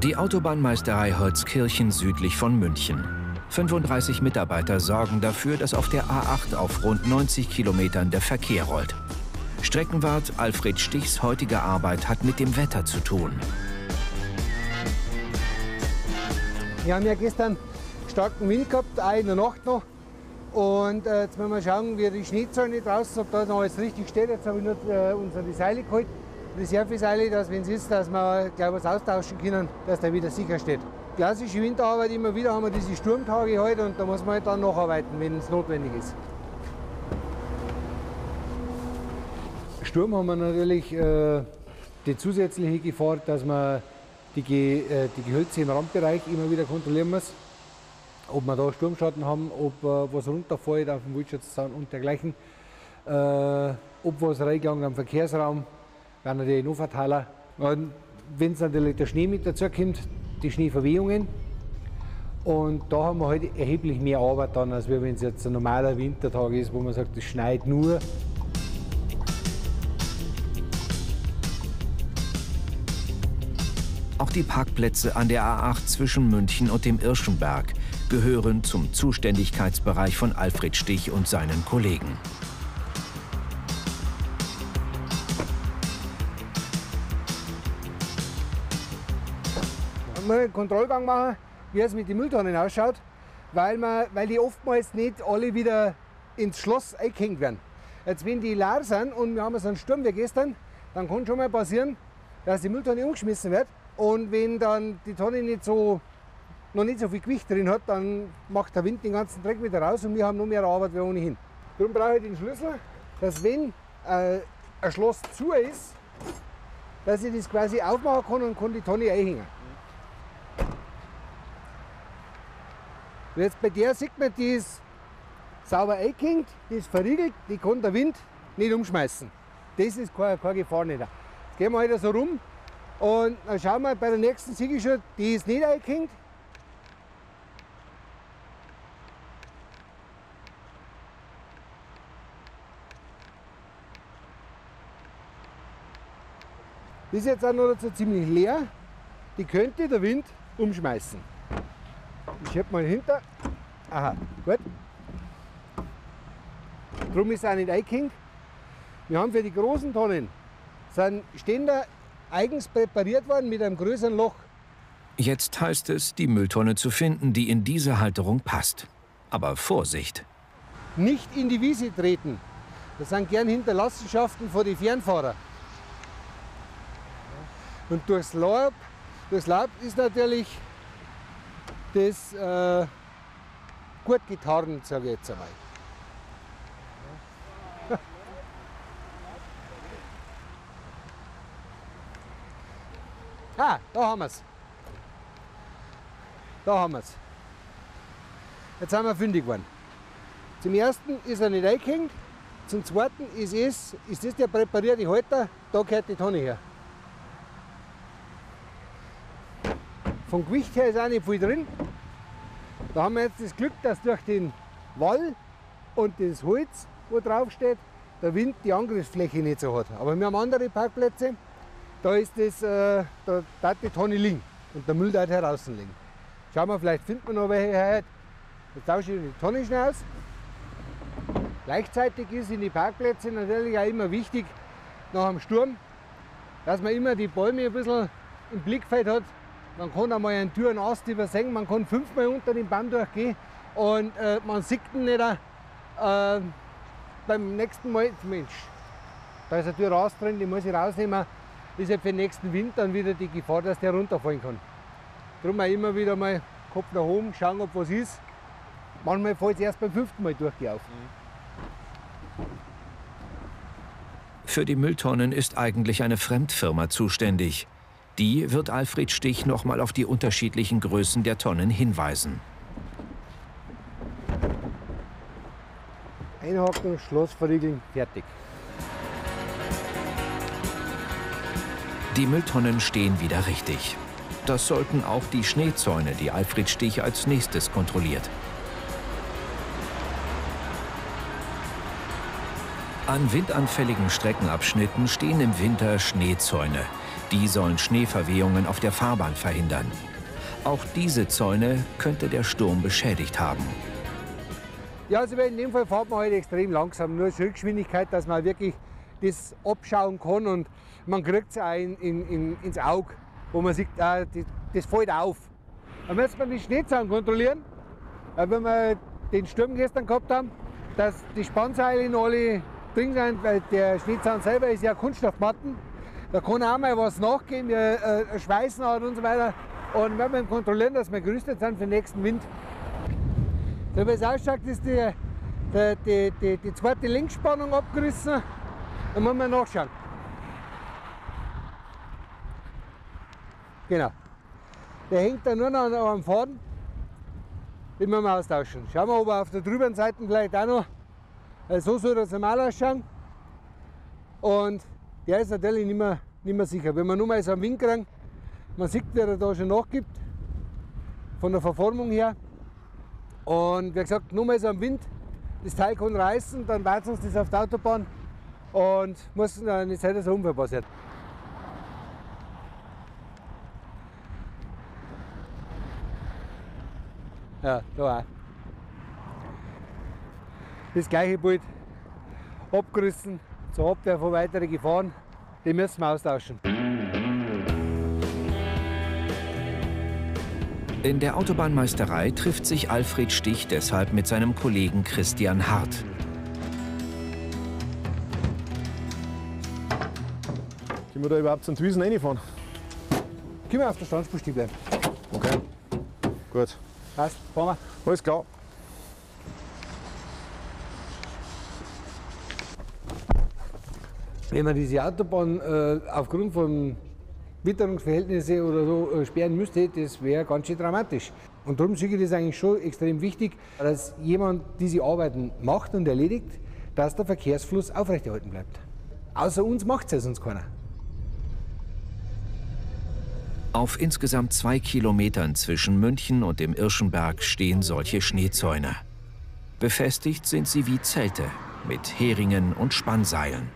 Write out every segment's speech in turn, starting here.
Die Autobahnmeisterei Holzkirchen südlich von München. 35 Mitarbeiter sorgen dafür, dass auf der A8 auf rund 90 Kilometern der Verkehr rollt. Streckenwart Alfred Stichs heutige Arbeit hat mit dem Wetter zu tun. Wir haben ja gestern starken Wind gehabt, auch in der Nacht noch. Und jetzt müssen wir schauen, wie die Schneezäune draußen, ob da noch alles richtig steht. Jetzt habe ich nur unsere Seile geholt, Reserveseile, dass wenn es ist, dass wir gleich was austauschen können, dass der wieder sicher steht. Klassische Winterarbeit, immer wieder haben wir diese Sturmtage halt und da muss man halt dann nacharbeiten, wenn es notwendig ist. Sturm haben wir natürlich die zusätzliche Gefahr, dass man die Gehölze im Randbereich immer wieder kontrollieren muss. Ob wir da Sturmschatten haben, ob was runterfällt auf dem Wildschutzzaun und dergleichen. Ob was reingegangen am Verkehrsraum, wäre natürlich noch fataler. Wenn es natürlich der Schnee mit dazu kommt, die Schneeverwehungen. Und da haben wir halt erheblich mehr Arbeit dann, als wenn es jetzt ein normaler Wintertag ist, wo man sagt, es schneit nur. Auch die Parkplätze an der A8 zwischen München und dem Irschenberg gehören zum Zuständigkeitsbereich von Alfred Stich und seinen Kollegen. Wir einen Kontrollgang machen, wie es mit den Mülltonnen ausschaut, weil die oftmals nicht alle wieder ins Schloss eingehängt werden. Jetzt, wenn die leer sind und wir haben so einen Sturm wie gestern, dann kann schon mal passieren, dass die Mülltonne umgeschmissen wird. Und wenn dann die Tonne noch nicht so viel Gewicht drin hat, dann macht der Wind den ganzen Dreck wieder raus und wir haben noch mehr Arbeit wie ohnehin. Darum brauche ich den Schlüssel, dass wenn ein Schloss zu ist, dass ich das quasi aufmachen kann und kann die Tonne einhängen. Jetzt bei der sieht man, die ist sauber eingehängt, die ist verriegelt, die kann der Wind nicht umschmeißen. Das ist keine Gefahr nicht. Jetzt gehen wir halt so rum und dann schauen wir bei der nächsten Siege schon, die ist nicht eingehängt. Die ist jetzt auch noch so ziemlich leer, die könnte der Wind umschmeißen. Ich schiebe mal hinter. Aha, gut. Darum ist es auch nicht eingehängt. Wir haben für die großen Tonnen sind Ständer eigens präpariert worden mit einem größeren Loch. Jetzt heißt es, die Mülltonne zu finden, die in diese Halterung passt. Aber Vorsicht! Nicht in die Wiese treten. Das sind gern Hinterlassenschaften von den Fernfahrern. Und durchs Laub ist natürlich das gut getarnt, sage ich jetzt einmal. Ah, da haben wir es. Da haben wir es. Jetzt sind wir fündig geworden. Zum ersten ist er nicht eingehängt, zum zweiten ist das der präparierte Halter, da gehört die Tonne her. Vom Gewicht her ist auch nicht viel drin. Da haben wir jetzt das Glück, dass durch den Wall und das Holz, wo drauf steht, der Wind die Angriffsfläche nicht so hat. Aber wir haben andere Parkplätze, da ist das, da darf die Tonne liegen und der Müll darf draußen liegen. Schauen wir, vielleicht finden wir noch welche her. Jetzt tausche ich die Tonne schnell aus. Gleichzeitig ist in die Parkplätze natürlich auch immer wichtig, nach dem Sturm, dass man immer die Bäume ein bisschen im Blickfeld hat. Man kann einmal einen Tür- und Ast übersehen, man kann 5-mal unter den Baum durchgehen und man sieht ihn nicht beim nächsten Mal. Mensch, da ist eine Tür raus drin, die muss ich rausnehmen. Ist ja für den nächsten Wind dann wieder die Gefahr, dass der runterfallen kann. Darum auch immer wieder mal Kopf nach oben, schauen, ob was ist. Manchmal fällt es erst beim 5. Mal durchgehen auf. Für die Mülltonnen ist eigentlich eine Fremdfirma zuständig. Die wird Alfred Stich noch mal auf die unterschiedlichen Größen der Tonnen hinweisen. Einhaken, Schloss verriegeln, fertig. Die Mülltonnen stehen wieder richtig. Das sollten auch die Schneezäune, die Alfred Stich als nächstes kontrolliert. An windanfälligen Streckenabschnitten stehen im Winter Schneezäune. Die sollen Schneeverwehungen auf der Fahrbahn verhindern. Auch diese Zäune könnte der Sturm beschädigt haben. Ja, also in dem Fall fährt man halt extrem langsam, nur Schrittgeschwindigkeit, dass man wirklich das abschauen kann und man kriegt es auch ins Auge, wo man sieht, das fällt auf. Dann müssen wir die Schneezahn kontrollieren, wenn wir den Sturm gestern gehabt haben, dass die Spannseile noch alle drin sind, weil der Schneezahn selber ist ja Kunststoffmatten. Da kann auch mal was nachgehen, wie Schweißnaht und so weiter. Und wenn wir kontrollieren, dass wir gerüstet sind für den nächsten Wind. So wie es ausschaut, ist die zweite Linksspannung abgerissen. Dann müssen wir nachschauen. Genau. Der hängt da nur noch an einem Faden. Den müssen wir austauschen. Schauen wir, ob er auf der drüberen Seite vielleicht auch noch. So soll das normal ausschauen. Und der ist natürlich nicht mehr sicher. Wenn wir nur mal so einen Wind kriegen, man sieht, wie er da schon nachgibt, von der Verformung her. Und wie gesagt, nur mal so ein Wind, das Teil kann reißen, dann wartet uns das auf der Autobahn und muss dann nicht sein, dass ein Unfall passiert. Ja, da auch. Das gleiche Bild abgerissen, zur Abwehr von weiteren Gefahren, die müssen wir austauschen. In der Autobahnmeisterei trifft sich Alfred Stich deshalb mit seinem Kollegen Christian Hart. Können wir da überhaupt zum Wiesen reinfahren? Können wir auf der Standspur stehen bleiben. Okay, gut. Passt, fahren wir. Alles klar. Wenn man diese Autobahn aufgrund von Witterungsverhältnissen oder so sperren müsste, das wäre ganz schön dramatisch. Und darum sehe ich das eigentlich schon extrem wichtig, dass jemand diese Arbeiten macht und erledigt, dass der Verkehrsfluss aufrechterhalten bleibt. Außer uns macht es sonst keiner. Auf insgesamt 2 Kilometern zwischen München und dem Irschenberg stehen solche Schneezäune. Befestigt sind sie wie Zelte mit Heringen und Spannseilen.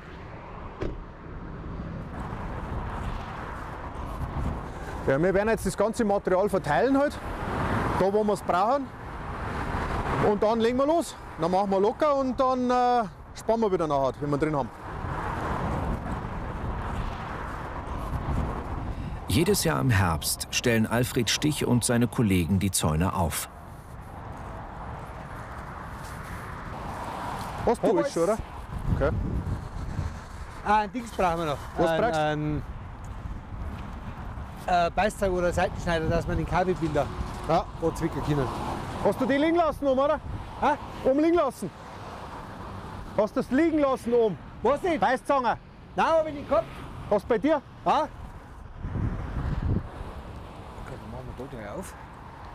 Ja, wir werden jetzt das ganze Material verteilen halt, da wo wir es brauchen. Und dann legen wir los. Dann machen wir locker und dann spannen wir wieder nachher, wenn wir drin haben. Jedes Jahr im Herbst stellen Alfred Stich und seine Kollegen die Zäune auf. Was du ist schon, oder? Okay. Ein Dings brauchen wir noch. Was brauchst du? Ein Beißzeug oder Seitenschneider, dass man den Kabelbinder zwicken können. Hast du die liegen lassen oben, oder? Ha? Oben liegen lassen. Hast du das liegen lassen oben? Was nicht? Beißzange. Nein, habe ich nicht gehabt. Hast du bei dir? Ja? Okay, dann machen wir da gleich auf.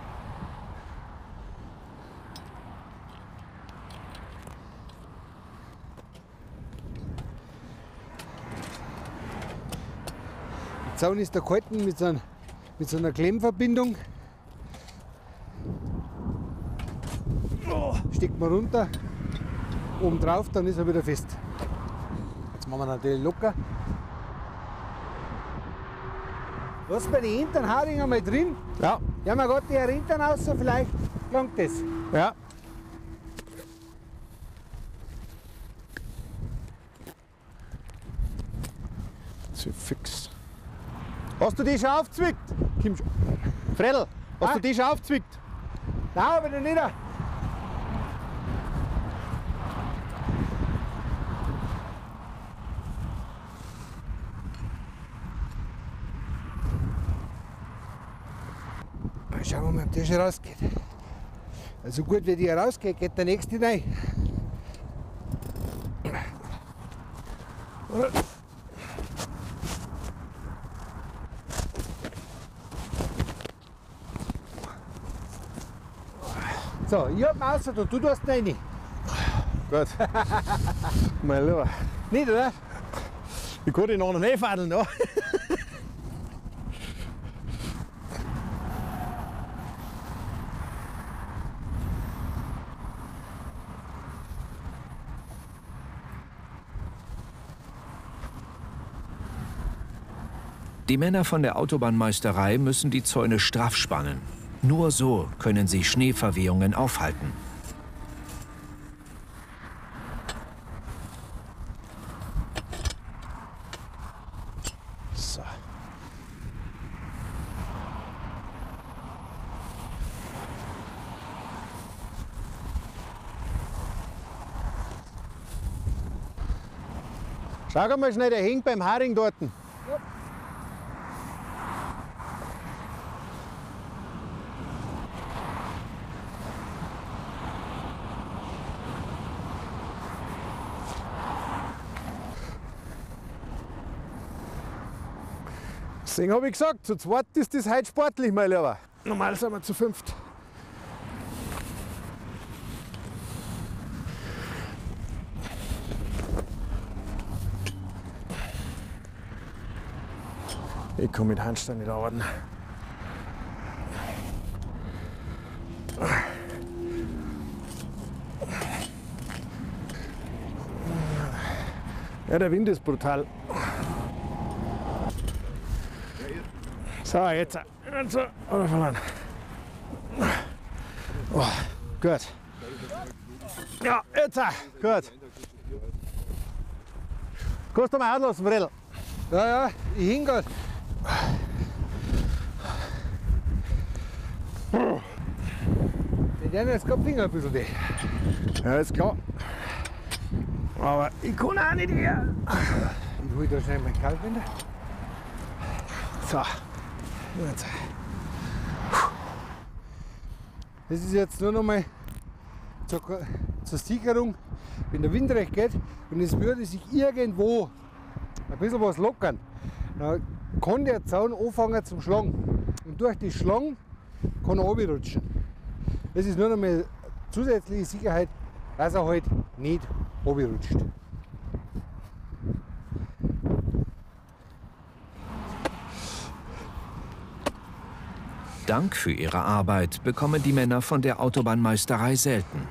Der Zaun ist da gehalten mit so einer Klemmverbindung. Steckt man runter, oben drauf, dann ist er wieder fest. Jetzt machen wir natürlich locker. Was bei den hinteren Haarigen einmal drin? Ja. Ja, man geht die Hintern raus, so vielleicht langt das. Ja. So fix. Hast du die schon aufgezwickt? Kim schon. Fredel, hast du die schon aufgezwickt? Nein, aber noch nicht. Schauen wir mal, ob der schon rausgeht. Also gut wie die rausgeht, geht der nächste rein. So, ich hab ihn raus, du tust ihn rein. Gut. Mein Lieber. Nicht, oder? Ich kann dich noch nicht fadeln, ne? Die Männer von der Autobahnmeisterei müssen die Zäune straff spannen. Nur so können sie Schneeverwehungen aufhalten. So. Schau mal schnell, der hängt beim Haring dort. Ja. Deswegen habe ich gesagt, zu zweit ist das heute sportlich, mein Lieber. Normal sind wir zu fünft. Ich kann mit Handstand nicht arbeiten. Ja, der Wind ist brutal. So, jetzt. So, oder verloren. Oh, gut. Ja, jetzt. Gut. Kannst du mal auslassen, Bredl? Ja, ja, ich hing grad. Die werden jetzt gerade Finger ein bisschen weh. Ja, ist klar. Aber ich kann auch nicht her. Ich hol da schnell meinen Kaltwender. So. Jetzt. Das ist jetzt nur noch mal zur Sicherung, wenn der Wind recht geht und es würde sich irgendwo ein bisschen was lockern, dann kann der Zaun anfangen zum Schlagen. Und durch die Schlagen kann er runterrutschen. Das ist nur noch mal zusätzliche Sicherheit, dass er halt nicht runterrutscht. Dank für ihre Arbeit bekommen die Männer von der Autobahnmeisterei selten.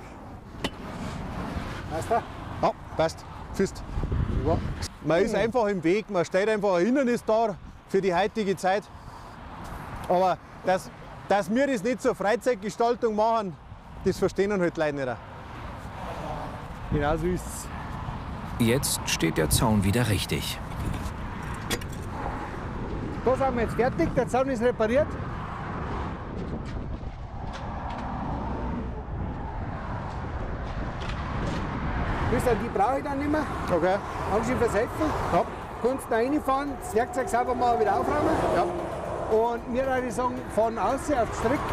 Weißt du? Ja, passt. Fist. Ja. Man ist einfach im Weg, man steht einfach ein Hindernis da für die heutige Zeit. Aber dass wir das nicht zur Freizeitgestaltung machen, das verstehen halt Leute nicht. Genau so ist es. Jetzt steht der Zaun wieder richtig. Da sind wir jetzt fertig, der Zaun ist repariert. Die brauche ich dann nicht mehr. Okay. Dankeschön fürs Helfen. Ja. Kannst da reinfahren, das Werkzeug sauber mal wieder aufräumen. Ja. Und wir würde sagen, fahren aus auf den Strick.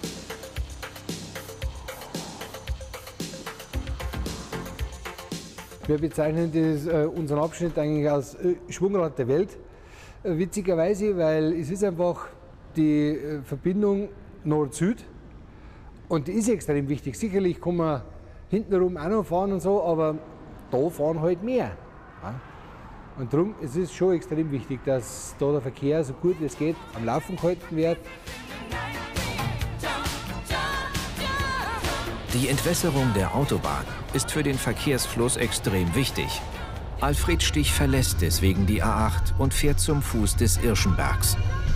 Wir bezeichnen unseren Abschnitt eigentlich als Schwungrad der Welt. Witzigerweise, weil es ist einfach die Verbindung Nord-Süd und die ist extrem wichtig. Sicherlich kann man hintenrum auch noch fahren und so, aber da fahren halt mehr. Und darum ist es schon extrem wichtig, dass da der Verkehr so gut wie es geht am Laufen gehalten wird. Die Entwässerung der Autobahn ist für den Verkehrsfluss extrem wichtig. Alfred Stich verlässt deswegen die A8 und fährt zum Fuß des Irschenbergs.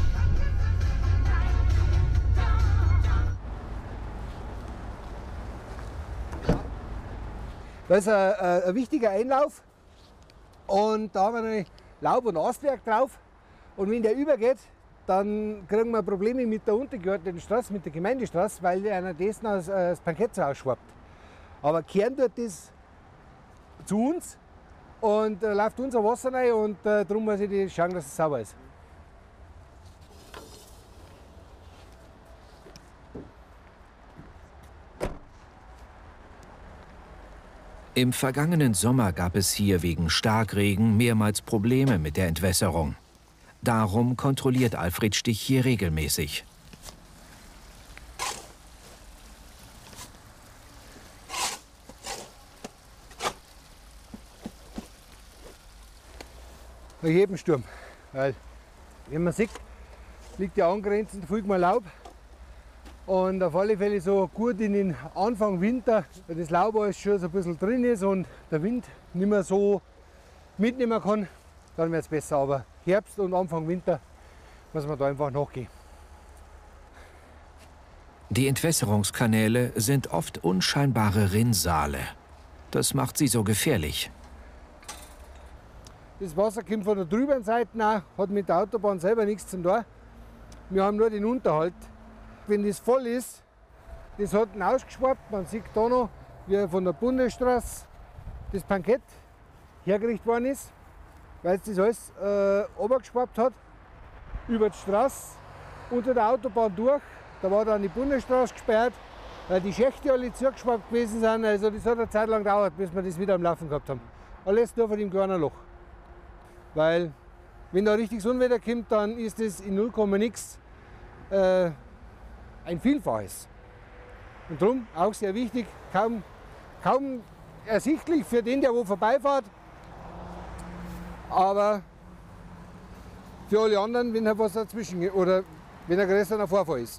Das ist ein wichtiger Einlauf und da haben wir noch Laub- und Astwerk drauf. Und wenn der übergeht, dann kriegen wir Probleme mit der untergeordneten Straße, mit der Gemeindestraße, weil einer dessen das Parkett so ausschwappt. Aber kehren tut das zu uns und läuft unser Wasser rein und darum muss ich schauen, dass es sauber ist. Im vergangenen Sommer gab es hier wegen Starkregen mehrmals Probleme mit der Entwässerung. Darum kontrolliert Alfred Stich hier regelmäßig. Nach jedem Sturm, weil wenn man sieht, liegt ja angrenzend viel mal Laub. Und auf alle Fälle so gut in den Anfang Winter, wenn das Laub alles schon so ein bisschen drin ist und der Wind nicht mehr so mitnehmen kann, dann wird es besser. Aber Herbst und Anfang Winter muss man da einfach nachgehen. Die Entwässerungskanäle sind oft unscheinbare Rinnsale. Das macht sie so gefährlich. Das Wasser kommt von der drüben Seite auch, hat mit der Autobahn selber nichts zu tun. Wir haben nur den Unterhalt. Wenn das voll ist, das hat ihn ausgeschwappt. Man sieht da noch, wie von der Bundesstraße das Pankett hergerichtet worden ist, weil es das alles runtergeschwappt hat, über die Straße, unter der Autobahn durch. Da war dann die Bundesstraße gesperrt, weil die Schächte alle zugeschwappt gewesen sind. Also das hat eine Zeit lang gedauert, bis wir das wieder am Laufen gehabt haben. Alles nur von dem kleinen Loch. Weil, wenn da richtiges Unwetter kommt, dann ist das in 0, nix ein Vielfaches. Und darum auch sehr wichtig, kaum ersichtlich für den, der wo vorbeifährt, aber für alle anderen, wenn halt was dazwischen geht oder wenn ein größerer Vorfall ist.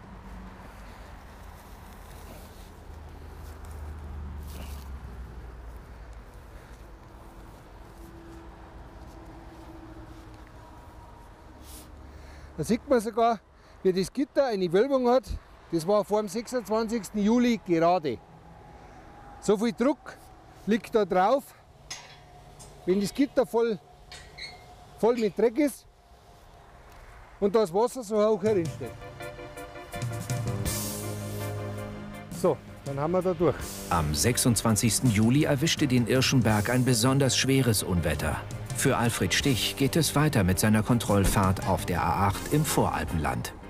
Da sieht man sogar, wie das Gitter eine Wölbung hat. Das war vor dem 26. Juli gerade. So viel Druck liegt da drauf. Wenn das Gitter voll mit Dreck ist und das Wasser so hoch herinsteht. So, dann haben wir da durch. Am 26. Juli erwischte den Irschenberg ein besonders schweres Unwetter. Für Alfred Stich geht es weiter mit seiner Kontrollfahrt auf der A8 im Voralpenland.